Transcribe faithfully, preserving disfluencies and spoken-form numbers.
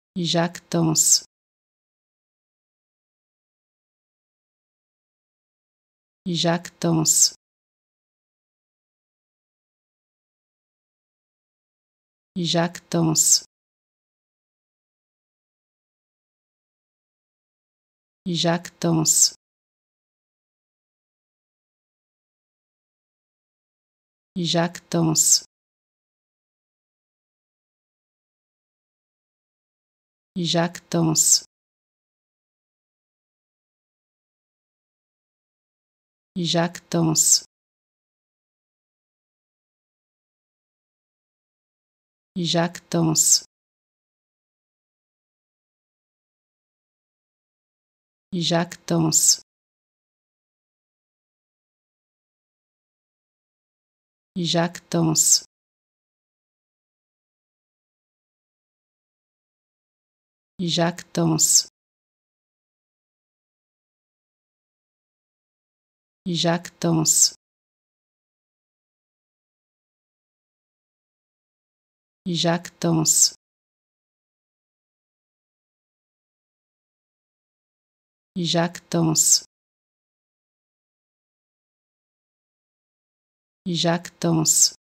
jactance, jactance, jactance, jactance, jactance, jactance, jactance, jactance, jactance, jactance, jactance, jactance, jactance, jactance, jactance,